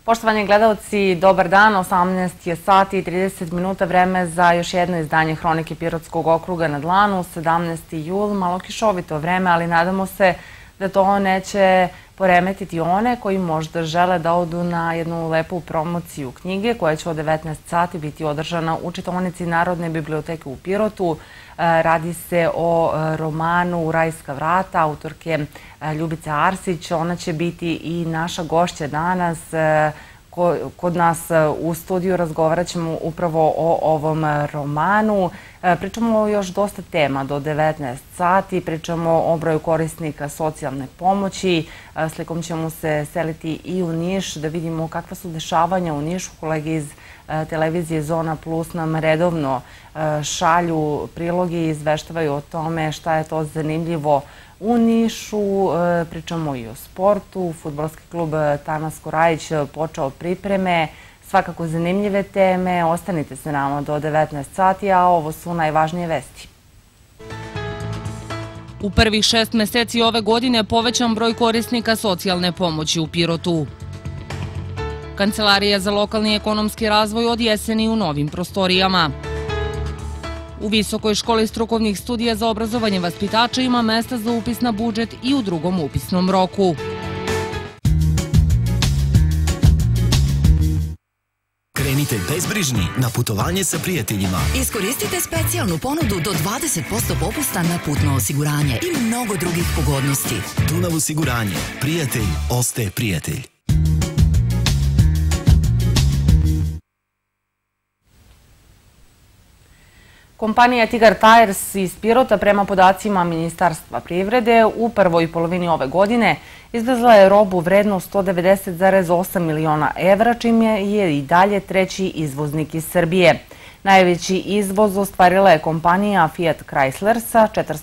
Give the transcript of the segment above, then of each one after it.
Poštovani gledalci, dobar dan, 18 je sati i 30 minuta, vreme za još jedno izdanje Hronike Pirotskog okruga na dlanu, 17. jul, malo kišovito vreme, ali nadamo se da to neće poremetiti one koji možda žele da odu na jednu lepu promociju knjige koja će od 19 sati biti održana u čitaonici Narodne biblioteke u Pirotu. Radi se o romanu Rajska vrata, autorke Ljubice Arsić. Ona će biti i naša gošća danas. Kod nas u studiju razgovarat ćemo upravo o ovom romanu. Pričamo o još dosta tema do 19 sati, pričamo o broju korisnika socijalne pomoći, slikom ćemo se seliti i u Niš da vidimo kakva su dešavanja u Nišu. Kolege iz televizije Zona Plus nam redovno šalju priloge i izveštavaju o tome šta je to zanimljivo u Nišu. Pričamo i o sportu. Fudbalski klub Tanas Korajić počeo pripreme. Svakako zanimljive teme. Ostanite se nama do 19 sati, a ovo su najvažnije vesti. U prvih 6 meseci ove godine povećan broj korisnika socijalne pomoći u Pirotu. Kancelarija za lokalni ekonomski razvoj od jeseni u novim prostorijama. U Visokoj školi strukovnih studija za obrazovanje vaspitača ima mesta za upis na budžet i u drugom upisnom roku. Krenite bezbrižni na putovanje sa prijateljima. Iskoristite specijalnu ponudu do 20% popusta na putno osiguranje i mnogo drugih pogodnosti. Dunav osiguranje. Prijatelj ostaje prijatelj. Kompanija Tigar Tires iz Pirota prema podacima Ministarstva privrede u prvoj polovini ove godine izvezla je robu vrednu 190,8 miliona evra, čime je i dalje treći izvoznik iz Srbije. Najveći izvoz ostvarila je kompanija Fiat Chrysler sa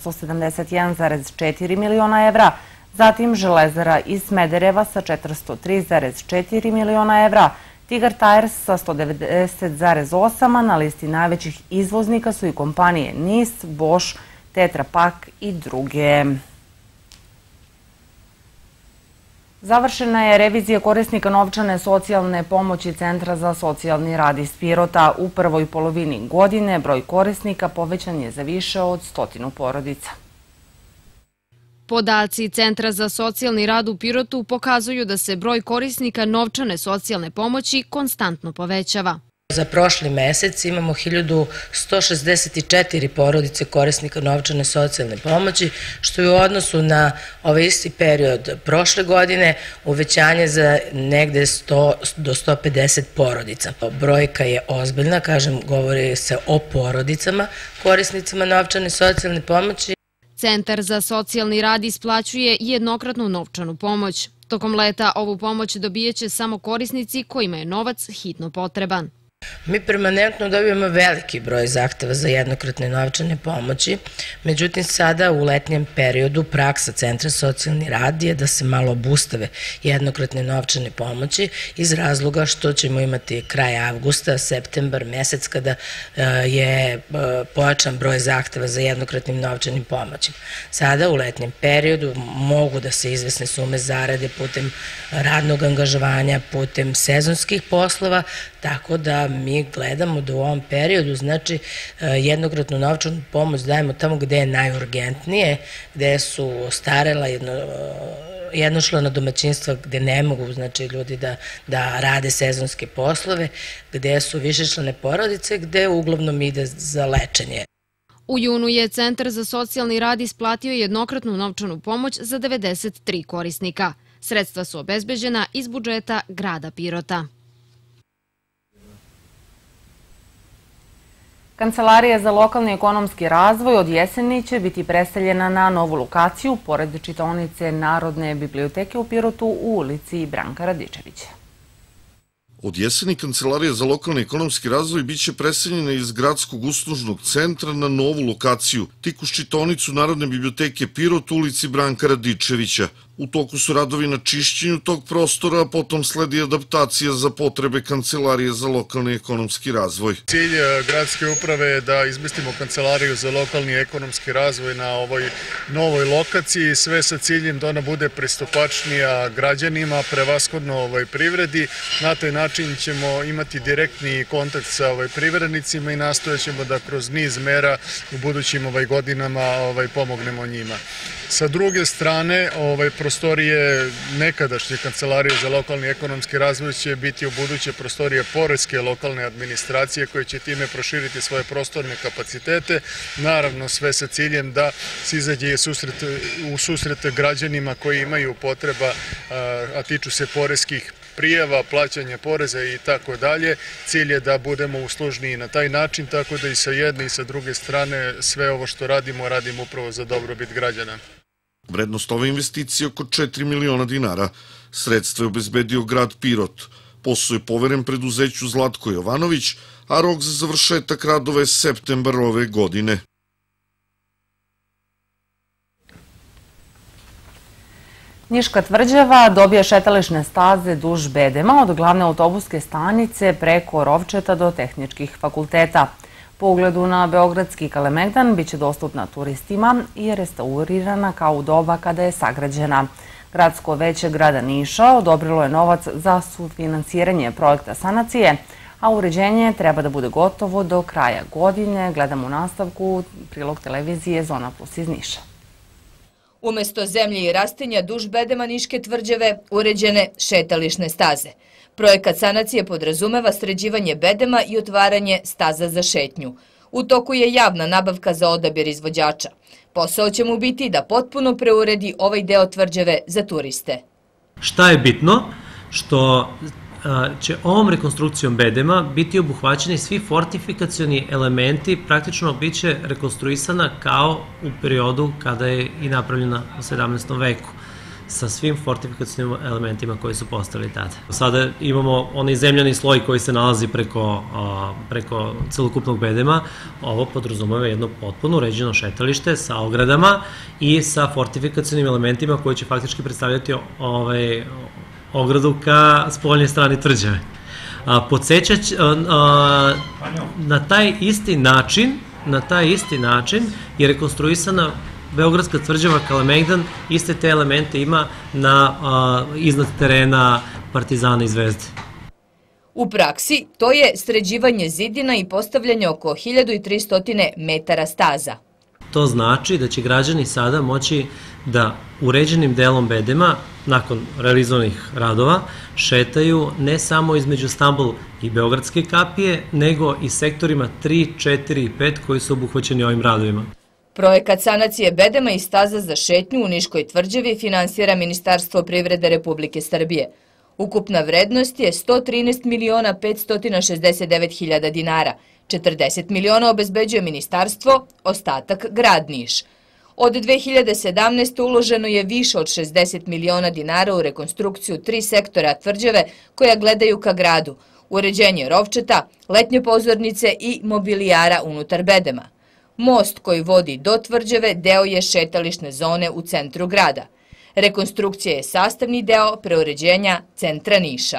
471,4 miliona evra, zatim Železara iz Smedereva sa 403,4 miliona evra, Tigar Tires sa 190,8, a na listi najvećih izvoznika su i kompanije NIS, Bosch, Tetra Pak i druge. Završena je revizija korisnika novčane socijalne pomoći Centra za socijalni rad iz Pirota. U prvoj polovini godine broj korisnika povećan je za više od 100 porodica. Podaci Centra za socijalni rad u Pirotu pokazuju da se broj korisnika novčane socijalne pomoći konstantno povećava. Za prošli mesec imamo 1164 porodice korisnika novčane socijalne pomoći, što je u odnosu na ovaj isti period prošle godine uvećanje za negde 100 do 150 porodica. Brojka je ozbiljna, kažem, govori se o porodicama korisnicima novčane socijalne pomoći. Centar za socijalni rad isplaćuje jednokratnu novčanu pomoć. Tokom leta ovu pomoć dobijeće samo korisnici kojima je novac hitno potreban. Mi permanentno dobijamo veliki broj zahteva za jednokratne novčane pomoći, međutim sada u letnjem periodu praksa Centra socijalni rad je da se malo obustave jednokratne novčane pomoći iz razloga što ćemo imati kraj avgusta, septembar mesec kada je pojačan broj zahteva za jednokratnim novčanim pomoćima. Sada u letnjem periodu mogu da se izvesne sume zarade putem radnog angažovanja, putem sezonskih poslova, tako da mi gledamo da u ovom periodu, znači, jednokratnu novčanu pomoć dajemo tamo gde je najurgentnije, gde su starela jednočlana domaćinstva, gde ne mogu, znači, ljudi da rade sezonske poslove, gde su višečlane porodice, gde uglavnom ide za lečenje. U junu je Centar za socijalni rad isplatio jednokratnu novčanu pomoć za 93 korisnika. Sredstva su obezbeđena iz budžeta grada Pirota. Kancelarija za lokalni ekonomski razvoj od jeseni će biti preseljena na novu lokaciju pored čitaonice Narodne biblioteke u Pirotu u ulici Branka Radičevića. Od jeseni Kancelarija za lokalni ekonomski razvoj biće preseljena iz gradskog uslužnog centra na novu lokaciju, tik uz čitaonicu Narodne biblioteke Pirot u ulici Branka Radičevića. U toku su radovi na čišćenju tog prostora, a potom sledi adaptacija za potrebe Kancelarije za lokalni ekonomski razvoj. Cilj gradske uprave je da izmestimo Kancelariju za lokalni ekonomski razvoj na ovoj novoj lokaciji, sve sa ciljem da ona bude pristupačnija građanima, prevashodno privredi. Na taj način ćemo imati direktni kontakt sa privrednicima i nastojat ćemo da kroz niz mera u budućim godinama pomognemo njima. Sa druge strane, prostorije nekadašnje Kancelarije za lokalni ekonomski razvoj će biti u buduće prostorije poreske lokalne administracije koje će time proširiti svoje prostorne kapacitete. Naravno, sve sa ciljem da se izađe u susret građanima koji imaju potreba, a tiču se poreskih prijava, plaćanja poreza i tako dalje. Cilj je da budemo uslužniji na taj način, tako da i sa jedne i sa druge strane sve ovo što radimo upravo za dobrobit građana. Vrednost ove investicije je oko 4 miliona dinara. Sredstva je obezbedio grad Pirot. Posao je poveren preduzeću Zlatko Jovanović, a rok za završetak radova je septembar ove godine. Niška tvrđava dobije šetališne staze duž bedema od glavne autobuske stanice preko Rovčeta do tehničkih fakulteta. Po ugledu na beogradski Kalemegdan biće dostupna turistima i restaurirana kao u doba kada je sagrađena. Gradsko veće grada Niša odobrilo je novac za sufinansiranje projekta sanacije, a uređenje treba da bude gotovo do kraja godine. Gledamo u nastavku prilog televizije Zona Plus iz Niša. Umesto zemlje i rastinja duž bedema Niške tvrđave uređene šetališne staze. Projekat sanacije podrazumeva sređivanje bedema i otvaranje staza za šetnju. U toku je javna nabavka za odabir izvođača. Posao će mu biti da potpuno preuredi ovaj deo tvrđave za turiste. Šta je bitno? Što će ovom rekonstrukcijom bedema biti obuhvaćeni svi fortifikacioni elementi, praktično biće rekonstruisana kao u periodu kada je i napravljena u 17. veku, sa svim fortifikacionim elementima koji su postali tada. Sada imamo onaj zemljani sloj koji se nalazi preko celokupnog bedema. Ovo podrazumeva jedno potpuno uređeno šetalište sa ogradama i sa fortifikacionim elementima koji će faktički predstavljati ogradu ka spoljnoj strani tvrđave. Podsećać, na taj isti način je rekonstruisana Beogradska tvrđava Kalemegdan, iste te elemente ima iznad terena Partizana i Zvezde. U praksi to je sređivanje zidina i postavljanje oko 1300 metara staza. To znači da će građani sada moći da uređenim delom bedema, nakon realizovanih radova, šetaju ne samo između Stambul i Beogradske kapije, nego i sektorima 3, 4 i 5 koji su obuhvaćeni ovim radovima. Projekat sanacije bedema i staza za šetnju u Niškoj tvrđavi finansira Ministarstvo privrede Republike Srbije. Ukupna vrednost je 113.569.000 dinara. 40 miliona obezbeđuje ministarstvo, ostatak grad Niš. Od 2017. uloženo je više od 60 miliona dinara u rekonstrukciju 3 sektora tvrđave koja gledaju ka gradu, uređenje Rovčeta, letnje pozornice i mobilijara unutar bedema. Most koji vodi do tvrđave deo je šetališne zone u centru grada. Rekonstrukcija je sastavni deo preuređenja centra Niša.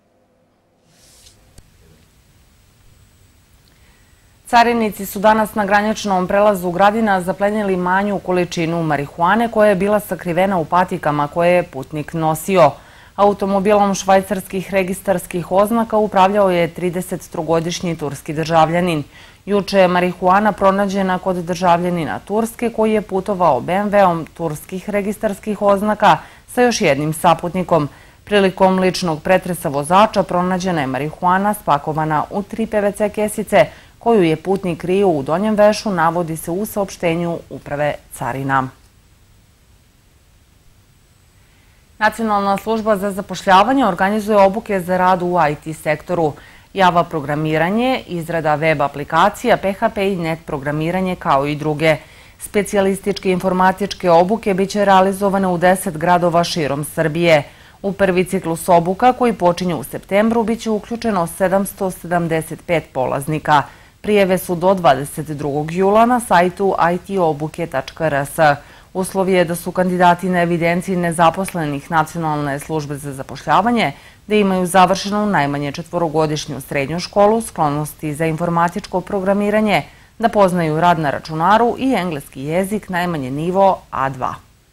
Carinici su danas na graničnom prelazu Gradina zaplenili manju količinu marihuane koja je bila sakrivena u patikama koje je putnik nosio. Automobilom švajcarskih registarskih oznaka upravljao je 33-godišnji turski državljanin. Juče je marihuana pronađena kod državljanina Turske koji je putovao BMW-om turskih registarskih oznaka sa još jednim saputnikom. Prilikom ličnog pretresa vozača pronađena je marihuana spakovana u 3 PVC kesice koju je putnik krio u donjem vešu, navodi se u saopštenju Uprave carina. Nacionalna služba za zapošljavanje organizuje obuke za rad u IT sektoru. Java programiranje, izrada web aplikacija, PHP i net programiranje kao i druge. Specijalističke informatičke obuke biće realizovane u 10 gradova širom Srbije. U prvi ciklus obuka, koji počinje u septembru, biće uključeno 775 polaznika. Prijeve su do 22. jula na sajtu itobuke.rs. Uslov je da su kandidati na evidenciji nezaposlenih Nacionalne službe za zapošljavanje, da imaju završenu najmanje 4-godišnju srednju školu, sklonosti za informatičko programiranje, da poznaju rad na računaru i engleski jezik najmanje nivo A2.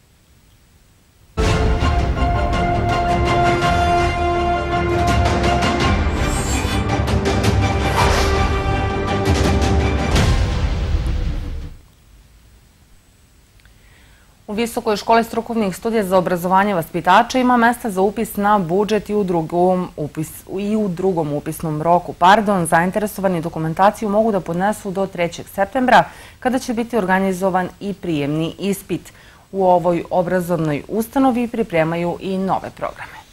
U Visokoj školi strukovnih studija za obrazovanje vaspitača ima mesta za upis na budžet i u drugom upisnom roku. Zainteresovani dokumentaciju mogu da podnesu do 3. septembra, kada će biti organizovan i prijemni ispit. U ovoj obrazovnoj ustanovi pripremaju i nove programe.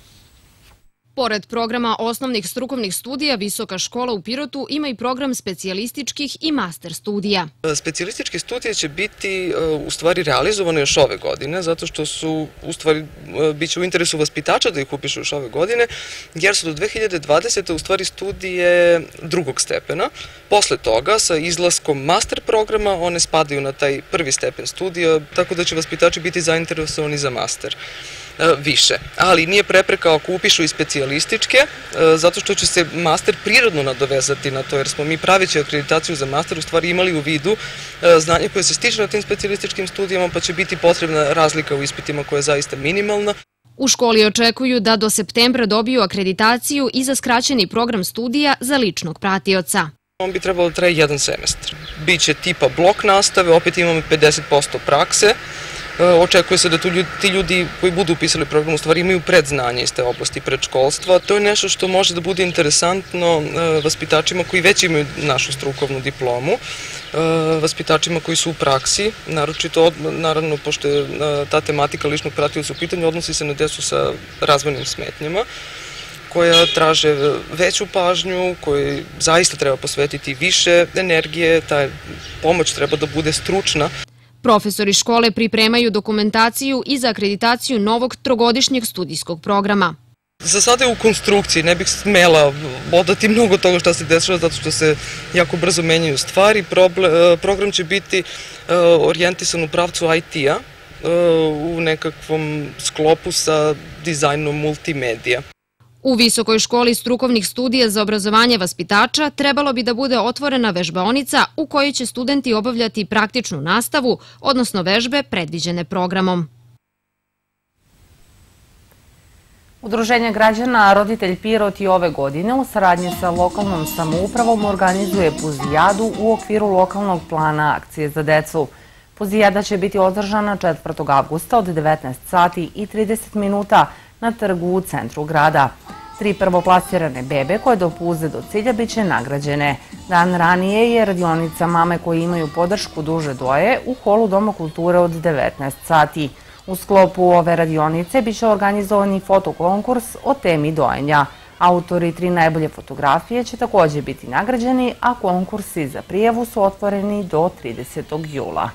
Pored programa osnovnih strukovnih studija, Visoka škola u Pirotu ima i program specijalističkih i master studija. Specijalističke studije će biti u stvari realizovane još ove godine, zato što su u stvari biće u interesu vaspitača da ih upišu još ove godine, jer su do 2020. u stvari studije drugog stepena. Posle toga, sa izlaskom master programa, one spadaju na taj prvi stepen studija, tako da će vaspitači biti zainteresovani za master više. Ali nije prepreka ako upišu i specijalističke, zato što će se master prirodno nadovezati na to, jer smo mi praveći akreditaciju za master u stvari imali u vidu znanje koje se stiče na tim specijalističkim studijama, pa će biti potrebna razlika u ispitima koja je zaista minimalna. U školi očekuju da do septembra dobiju akreditaciju i za skraćeni program studija za ličnog pratioca. On bi trebalo da traje jedan semestar. Biće tipa blok nastave, opet imamo 50% prakse. Očekuje se da ti ljudi koji budu upisali program u stvari imaju predznanje iz te oblasti predškolstva. To je nešto što može da bude interesantno vaspitačima koji već imaju našu strukovnu diplomu, vaspitačima koji su u praksi, naročito, naravno, pošto je ta tematika ličnog pratioca u pitanju, odnosi se na decu sa razvojnim smetnjama, koja traže veću pažnju, koji zaista treba posvetiti više energije, ta pomoć treba da bude stručna. Profesori škole pripremaju dokumentaciju i za akreditaciju novog trogodišnjeg studijskog programa. Za sada je u konstrukciji, ne bih smela odati mnogo toga što se dešava, zato što se jako brzo menjaju stvari. Program će biti orijentisan u pravcu IT-a, u nekakvom sklopu sa dizajnom multimedija. U Visokoj školi strukovnih studija za obrazovanje vaspitača trebalo bi da bude otvorena vežbaonica u kojoj će studenti obavljati praktičnu nastavu, odnosno vežbe predviđene programom. Udruženje građana Roditelj Pirot i ove godine u saradnji sa lokalnom samoupravom organizuje Puzijadu u okviru lokalnog plana akcije za decu. Puzijada će biti održana 4. avgusta od 19 sati i 30 minuta na trgu u centru grada. 3 prvoplasirane bebe koje dopuze do cilja biće nagrađene. Dan ranije je radionica Mame koji imaju podršku duže doje u holu Doma kulture od 19 sati. U sklopu ove radionice biće organizovan i fotokonkurs o temi dojenja. Autori 3 najbolje fotografije će također biti nagrađeni, a konkursi za prijavu su otvoreni do 30. jula.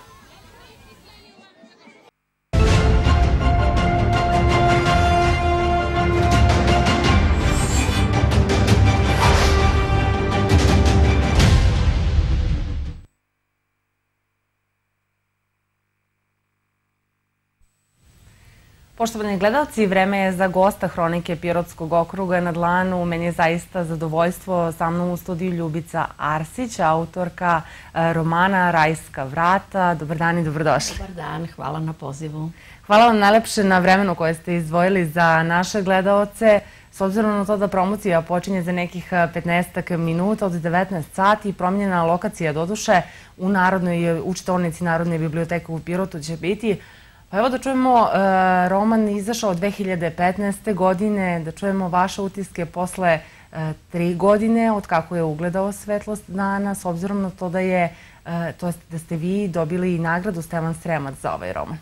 Poštovani gledalci, vreme je za gosta Hronike Pirotskog okruga na dlanu. Meni je zaista zadovoljstvo sa mnom u studiju Ljubica Arsić, autorka romana Rajska vrata. Dobar dan i dobrodošli. Dobar dan, hvala na pozivu. Hvala vam najlepše na vremenu koje ste izdvojili za naše gledaoce. S obzirom na to da promocija počinje za nekih 15 minuta od 19 sati, promijenjena lokacija doduše u čitaonici Narodne biblioteke u Pirotu će biti. Pa evo da čujemo, roman izašao 2015. godine, da čujemo vaše utiske posle 3 godine od kako je ugledao svetlost dana, s obzirom na to da ste vi dobili i nagradu Stevan Sremac za ovaj roman.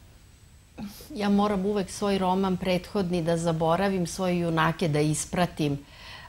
Ja moram uvek svoj roman prethodni da zaboravim, svoje junake da ispratim.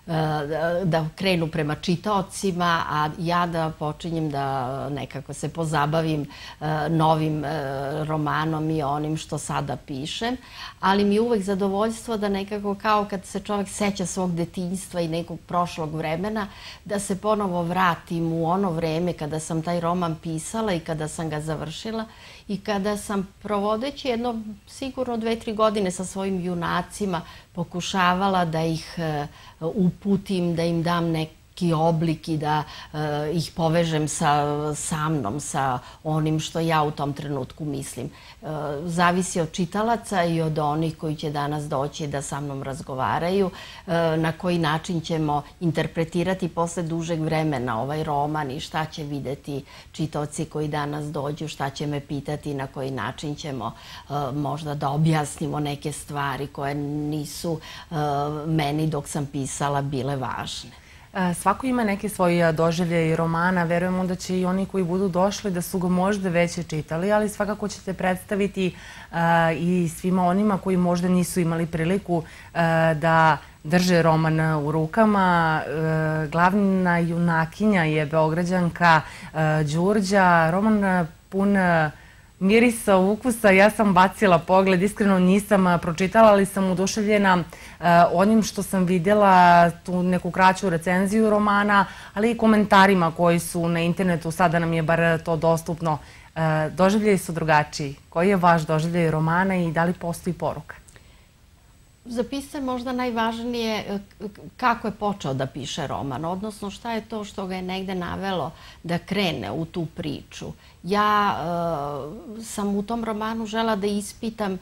da krenu prema čitaocima, a ja da počinjem da nekako se pozabavim novim romanom i onim što sada pišem, ali mi je uvek zadovoljstvo da nekako kao kad se čovek seća svog detinjstva i nekog prošlog vremena, da se ponovo vratim u ono vreme kada sam taj roman pisala i kada sam ga završila i kada sam provodeći jedno sigurno 2-3 godine sa svojim junacima pokušavala da ih uputim, da im dam neki oblik i da ih povežem sa mnom, sa onim što ja u tom trenutku mislim. Zavisi od čitalaca i od onih koji će danas doći da sa mnom razgovaraju, na koji način ćemo interpretirati posle dužeg vremena ovaj roman i šta će videti čitaoci koji danas dođu, šta će me pitati, na koji način ćemo možda da objasnimo neke stvari koje nisu meni dok sam pisala bile važne. Svako ima neke svoje doživlje i romana. Verujemo da će i oni koji budu došli da su ga možda već čitali, ali svakako ćete predstaviti i svima onima koji možda nisu imali priliku da drže roman u rukama. Glavna junakinja je Beograđanka Đurđa. Roman pun mirisa, ukusa. Ja sam bacila pogled, iskreno nisam pročitala, ali sam oduševljena onim što sam vidjela, tu neku kraću recenziju romana, ali i komentarima koji su na internetu, sada nam je bar to dostupno. Doživljaji su drugačiji. Koji je vaš doživljaj romana i da li postoji poruka? Za pisca je možda najvažnije kako je počeo da piše roman, odnosno šta je to što ga je negde navelo da krene u tu priču. Ja sam u tom romanu žela da ispitam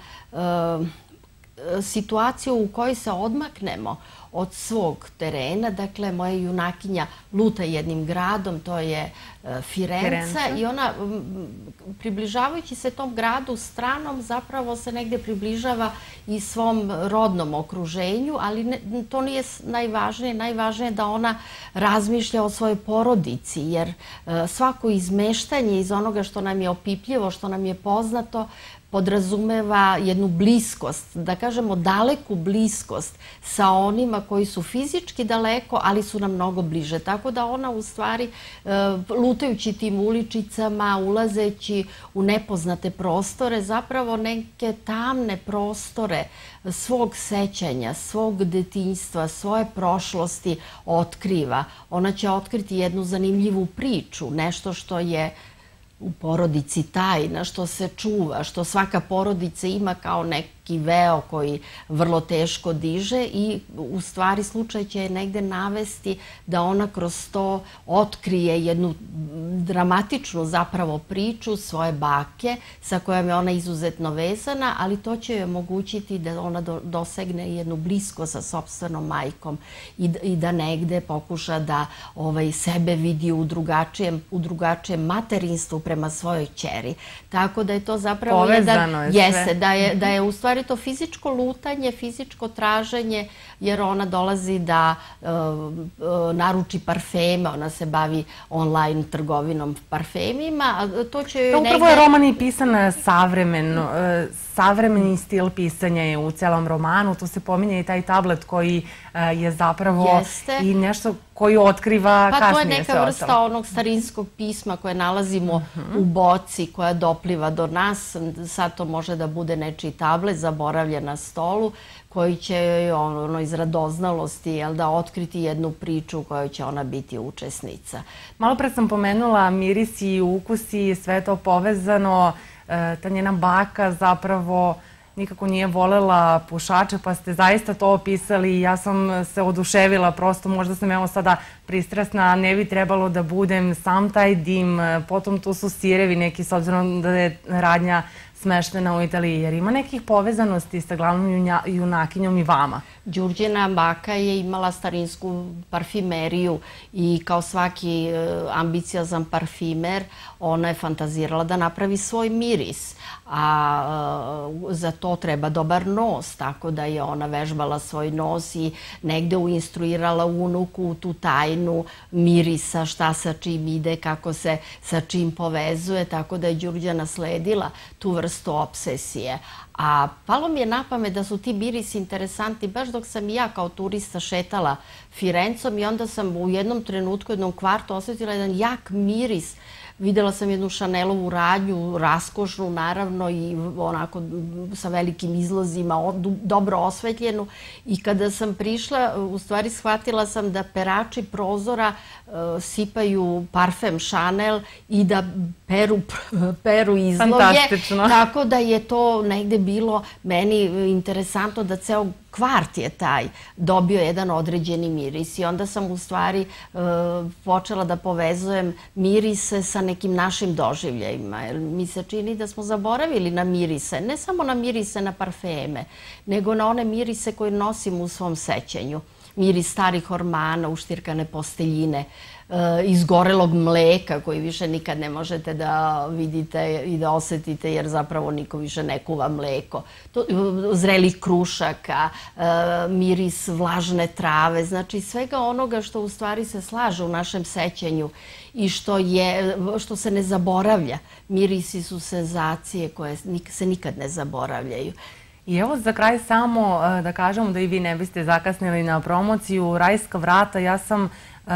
situaciju u kojoj se odmaknemo od svog terena. Dakle, moja junakinja luta jednim gradom, to je Firenca, i ona, približavajući se tom gradu stranom, zapravo se negde približava i svom rodnom okruženju, ali to nije najvažnije. Najvažnije je da ona razmišlja o svojoj porodici, jer svako izmeštanje iz onoga što nam je opipljivo, što nam je poznato, podrazumeva jednu bliskost, da kažemo daleku bliskost sa onima koji su fizički daleko, ali su nam mnogo bliže. Tako da ona u stvari, lutajući tim uličicama, ulazeći u nepoznate prostore, zapravo neke tamne prostore svog sećanja, svog detinjstva, svoje prošlosti otkriva. Ona će otkriti jednu zanimljivu priču, nešto što je u porodici tajna, što se čuva, što svaka porodica ima kao neki veo koji vrlo teško diže, i u stvari slučaj će je negde navesti da ona kroz to otkrije jednu dramatičnu zapravo priču svoje bake sa kojom je ona izuzetno vezana, ali to će joj omogućiti da ona dosegne jednu bliskost sa sopstvenom majkom i da negde pokuša da sebe vidi u drugačijem materinstvu prema svojoj ćeri. Tako da je to zapravo povezano jeste, da je u stvari to fizičko lutanje, fizičko traženje, jer ona dolazi da naruči parfeme, ona se bavi online trgovinom parfemima. Upravo je roman i pisan savremeni stil pisanja je u celom romanu. Tu se pominje i taj tablet koji je zapravo i nešto koji otkriva kasnije sve ostalo. Pa to je neka vrsta onog starinskog pisma koje nalazimo u boci koja dopliva do nas. Sad to može da bude nečiji tablet zaboravljen na stolu koji će iz radoznalosti da otkriti jednu priču u kojoj će ona biti učesnica. Malo pre sam pomenula mirisi i ukusi, sve to povezano. Ta njena baka zapravo nikako nije volela pušače, pa ste zaista to opisali i ja sam se oduševila, prosto možda sam evo sada pristrasna, ne bi trebalo da budem, sam taj dim, potom tu su sirevi neki, s obzirom da je radnja smeštena u Italiji, jer ima nekih povezanosti sa glavnom junakinjom i vama. Đurđina baka je imala starinsku parfimeriju i kao svaki ambiciozan parfimer ona je fantazirala da napravi svoj miris, a za to treba dobar nos, tako da je ona vežbala svoj nos i negde uinstruirala unuku tu tajnu tajnu mirisa, šta sa čim ide, kako se sa čim povezuje, tako da je Đurđa nasledila tu vrstu obsesije. A palo mi je na pamet da su ti mirisi interesantni baš dok sam i ja kao turista šetala Firencom i onda sam u jednom trenutku, u jednom kvartu osjetila jedan jak miris. Videla sam jednu Chanelovu radnju, raskošnu naravno i onako sa velikim izlazima, dobro osvetljenu. I kada sam prišla, u stvari shvatila sam da perači prozora sipaju parfem Chanel i da peru izloge. Fantastično. Tako da je to negde bilo meni interesantno da ceo kvart je taj dobio jedan određeni miris i onda sam u stvari počela da povezujem mirise sa nekim našim doživljajima. Mi se čini da smo zaboravili na mirise, ne samo na mirise na parfeme, nego na one mirise koje nosimo u svom sećanju. Miris starih ormana, uštirkane posteljine, izgorelog mleka koji više nikad ne možete da vidite i da osetite jer zapravo niko više ne kuva mleko. Zrelih krušaka, miris vlažne trave, znači svega onoga što u stvari se slaže u našem sećanju i što se ne zaboravlja. Mirisi su senzacije koje se nikad ne zaboravljaju. I evo za kraj samo da kažemo da i vi ne biste zakasnili na promociju Rajska vrata. Ja sam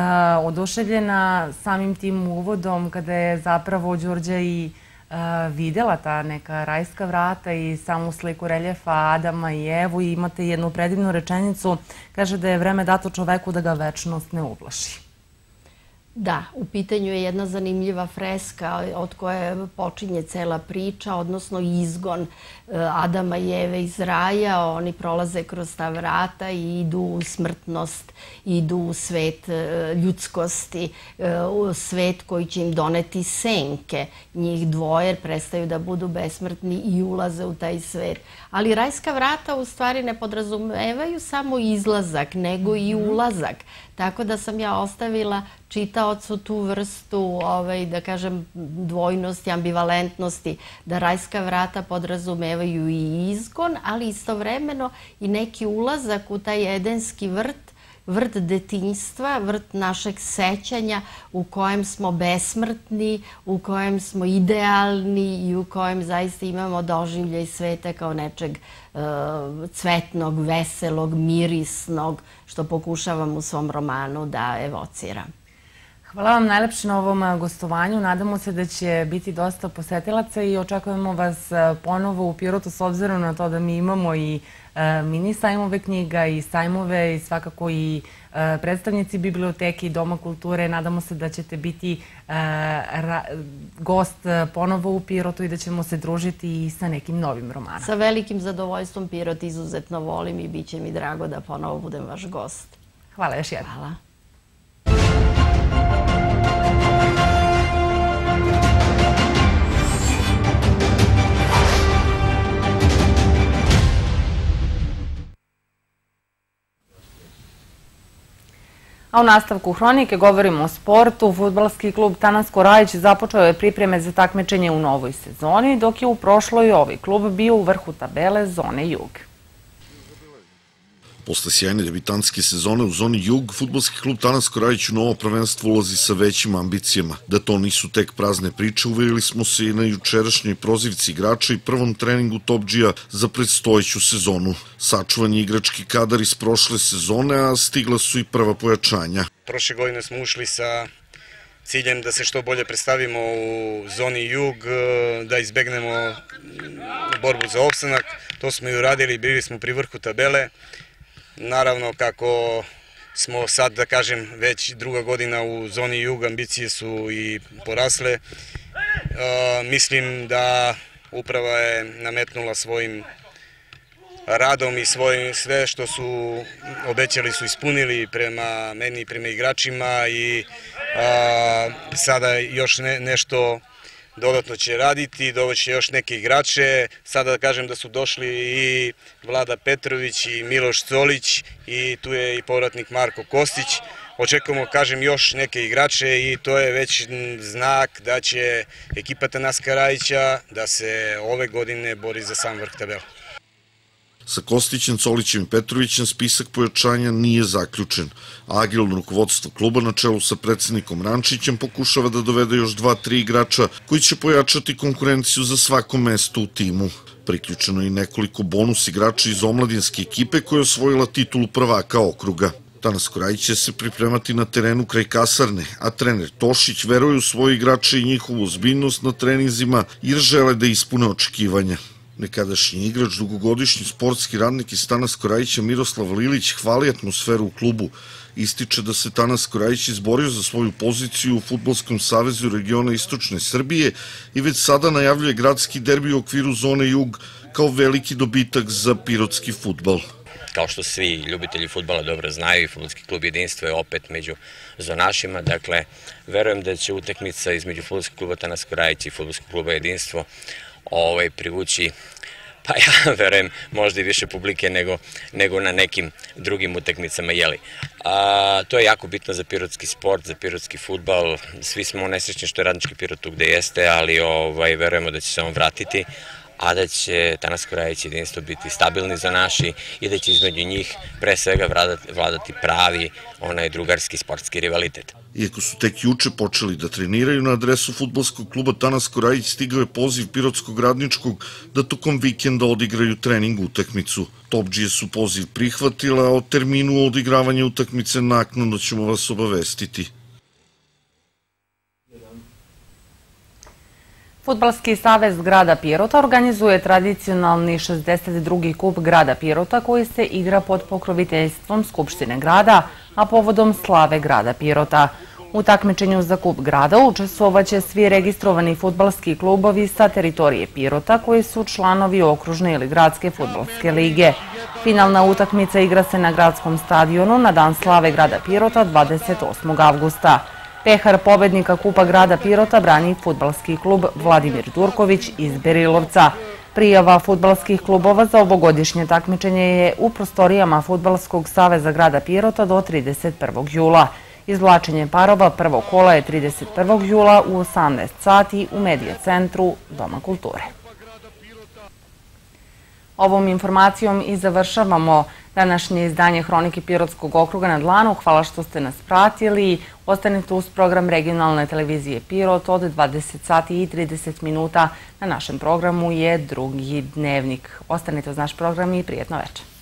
oduševljena samim tim uvodom kada je zapravo Đurđa i videla ta neka rajska vrata i samu sliku reljefa Adama i Evu i imate jednu predivnu rečenicu, kaže da je vreme dato čoveku da ga večnost ne uplaši. Da, u pitanju je jedna zanimljiva freska od koje počinje cela priča, odnosno izgon Adama i Eve iz raja. Oni prolaze kroz ta vrata i idu u smrtnost, idu u svet ljudskosti, u svet koji će im doneti senke. Njih dvoje prestaju da budu besmrtni i ulaze u taj svet. Ali rajska vrata u stvari ne podrazumevaju samo izlazak, nego i ulazak. Tako da sam ja ostavila čitaocu tu vrstu, da kažem, dvojnosti, ambivalentnosti, da rajska vrata podrazumevaju i izgon, ali istovremeno i neki ulazak u taj edenski vrt detinjstva, vrt našeg sećanja u kojem smo besmrtni, u kojem smo idealni i u kojem zaista imamo doživljaj sveta kao nečeg cvetnog, veselog, mirisnog, što pokušavam u svom romanu da evociram. Hvala vam najlepše na ovom gostovanju. Nadamo se da će biti dosta posetilaca i očekujemo vas ponovo u Pirotu s obzirom na to da mi imamo i mini sajmove knjiga i sajmove i svakako i predstavnici biblioteke i Doma kulture. Nadamo se da ćete biti gost ponovo u Pirotu i da ćemo se družiti i sa nekim novim romanom. Sa velikim zadovoljstvom, Pirot izuzetno volim i bit će mi drago da ponovo budem vaš gost. Hvala još jednom. Hvala. A u nastavku hronike govorimo o sportu. Fudbalski klub Tanasko Rajić započeo je pripreme za takmičenje u novoj sezoni, dok je u prošloj ovaj klub bio u vrhu tabele zone Jug. Posle sjajne debitanske sezone u zoni Jug, fudbalski klub Tanasko Rajić u novo prvenstvo ulazi sa većim ambicijama. Da to nisu tek prazne priče, uverili smo se i na jučerašnjoj prozivci igrača i prvom treningu Topdžija za predstojeću sezonu. Sačuvan je igrački kadar iz prošle sezone, a stigla su i prva pojačanja. Prošle godine smo ušli sa ciljem da se što bolje predstavimo u zoni Jug, da izbegnemo borbu za opstanak. To smo i uradili, bili smo pri vrhu tabele. Naravno, kako smo sad, da kažem, već druga godina u zoni Jug, ambicije su i porasle. Mislim da uprava je nametnula svojim radom i sve što su obećali su ispunili prema meni i prema igračima i sada još nešto dodatno će raditi, dovoće još neke igrače. Sada da kažem da su došli i Vlada Petrović i Miloš Colić i tu je i povratnik Marko Kostić. Očekujemo, kažem, još neke igrače i to je već znak da će ekipa Tanaska Rajića da se ove godine bori za sam vrh tabela. Sa Kostićem, Colićem i Petrovićem spisak pojačanja nije zaključen. Agilno rukovodstvo kluba na čelu sa predsednikom Rančićem pokušava da dovede još 2-3 igrača koji će pojačati konkurenciju za svako mesto u timu. Priključeno je i nekoliko bonus igrača iz omladinske ekipe koja je osvojila titulu prvaka okruga. Tanasko Rajić će se pripremati na terenu kraj kasarne, a trener Tošić veruje u svoje igrače i njihovu ozbiljnost na treninzima jer žele da ispune očekivanja. Nekadašnji igrač, dugogodišnji sportski radnik iz Tanasko Rajića Miroslav Lilić hvali atmosferu u klubu. Ističe da se Tanasko Rajić izborio za svoju poziciju u Fudbalskom savezu regiona Istočne Srbije i već sada najavljuje gradski derbi u okviru zone Jug kao veliki dobitak za pirotski fudbal. Kao što svi ljubitelji fudbala dobro znaju, i Fudbalski klub Jedinstvo je opet među zonašima. Dakle, verujem da će utakmica između Fudbalskog kluba Tanasko Rajić i Fudbalskog kluba Jedinstvo privući, pa ja verujem, možda i više publike nego na nekim drugim utakmicama. To je jako bitno za pirotski sport, za pirotski fudbal. Svi smo nesrećni što je Radnički Pirot tu gde jeste, ali verujemo da će se on vratiti, a da će Tanasko Rajić Jedinstvo biti stabilni za naši i da će između njih pre svega vladati pravi onaj drugarski sportski rivalitet. Iako su tek juče počeli da treniraju, na adresu fudbalskog kluba Tanasko Rajić stigao je poziv Pirotskog Radničkog da tokom vikenda odigraju trening utakmicu. Topdžije su poziv prihvatila, a o terminu odigravanja utakmice naknadno ćemo vas obavestiti. Fudbalski savez grada Pirota organizuje tradicionalni 62. kup grada Pirota koji se igra pod pokroviteljstvom Skupštine grada, a povodom slave grada Pirota. U takmičenju za kup grada učestvovaće svi registrovani fudbalski klubovi sa teritorije Pirota koji su članovi okružne ili gradske fudbalske lige. Finalna utakmica igra se na gradskom stadionu na dan slave grada Pirota 28. avgusta. Pehar pobednika Kupa grada Pirota brani fudbalski klub Vladimir Durković iz Berilovca. Prijava fudbalskih klubova za ovogodišnje takmičenje je u prostorijama Fudbalskog saveza grada Pirota do 31. jula. Izvlačenje parova prvog kola je 31. jula u 18 sati u Medija centru Doma kulture. Ovom informacijom i završavamo današnje izdanje Hronike Pirotskog okruga na dlanu. Hvala što ste nas pratili. Ostanite uz program regionalne televizije Pirot od 20 sati i 30 minuta. Na našem programu je drugi dnevnik. Ostanite uz naš program i prijetno večer.